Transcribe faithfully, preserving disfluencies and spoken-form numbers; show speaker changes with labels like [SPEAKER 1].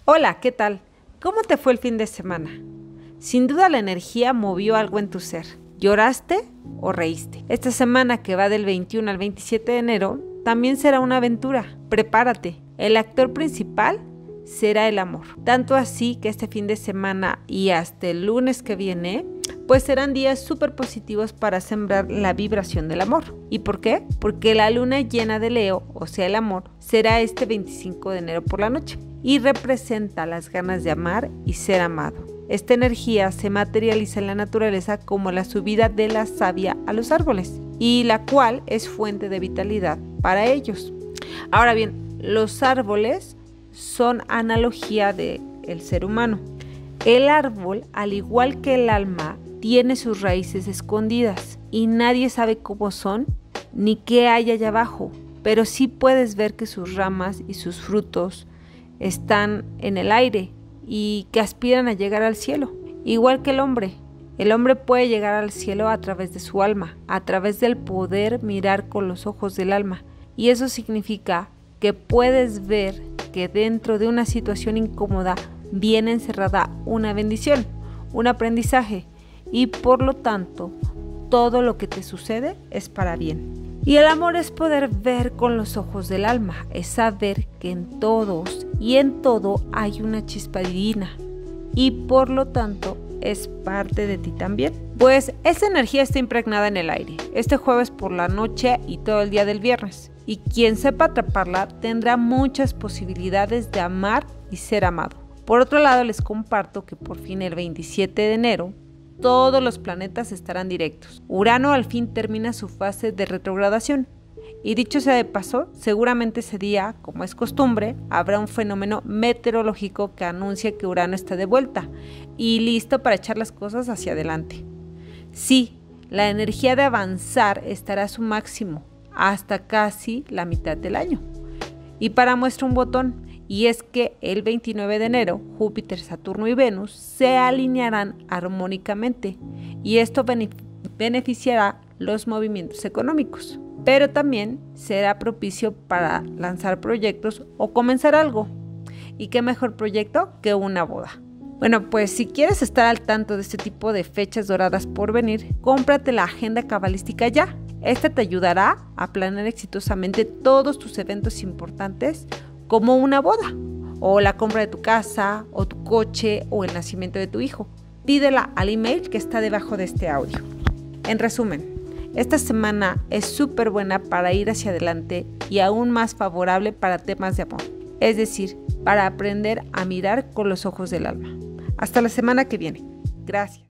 [SPEAKER 1] Hola, ¿qué tal? ¿Cómo te fue el fin de semana? Sin duda la energía movió algo en tu ser. ¿Lloraste o reíste? Esta semana que va del veintiuno al veintisiete de enero también será una aventura. Prepárate. El actor principal será el amor. Tanto así que este fin de semana y hasta el lunes que viene, pues serán días súper positivos para sembrar la vibración del amor. ¿Y por qué? Porque la luna llena de Leo, o sea el amor, será este veinticinco de enero por la noche y representa las ganas de amar y ser amado. Esta energía se materializa en la naturaleza como la subida de la savia a los árboles y la cual es fuente de vitalidad para ellos. Ahora bien, los árboles son analogía del ser humano. El árbol, al igual que el alma, tiene sus raíces escondidas y nadie sabe cómo son ni qué hay allá abajo, pero sí puedes ver que sus ramas y sus frutos están en el aire y que aspiran a llegar al cielo. Igual que el hombre, el hombre puede llegar al cielo a través de su alma, a través del poder mirar con los ojos del alma, y eso significa que puedes ver que dentro de una situación incómoda viene encerrada una bendición, un aprendizaje, y por lo tanto todo lo que te sucede es para bien. Y el amor es poder ver con los ojos del alma, es saber que en todos y en todo hay una chispa divina y por lo tanto es parte de ti también. Pues esa energía está impregnada en el aire, este jueves por la noche y todo el día del viernes. Y quien sepa atraparla tendrá muchas posibilidades de amar y ser amado. Por otro lado, les comparto que por fin el veintisiete de enero, todos los planetas estarán directos. Urano al fin termina su fase de retrogradación. Y dicho sea de paso, seguramente ese día, como es costumbre, habrá un fenómeno meteorológico que anuncia que Urano está de vuelta y listo para echar las cosas hacia adelante. Sí, la energía de avanzar estará a su máximo hasta casi la mitad del año. Y para muestra un botón, y es que el veintinueve de enero Júpiter, Saturno y Venus se alinearán armónicamente y esto beneficiará los movimientos económicos, pero también será propicio para lanzar proyectos o comenzar algo. ¿Y qué mejor proyecto que una boda? Bueno, pues si quieres estar al tanto de este tipo de fechas doradas por venir, cómprate la agenda cabalística ya. Esta te ayudará a planear exitosamente todos tus eventos importantes como una boda, o la compra de tu casa, o tu coche, o el nacimiento de tu hijo. Pídela al email que está debajo de este audio. En resumen, esta semana es súper buena para ir hacia adelante y aún más favorable para temas de amor, es decir, para aprender a mirar con los ojos del alma. Hasta la semana que viene. Gracias.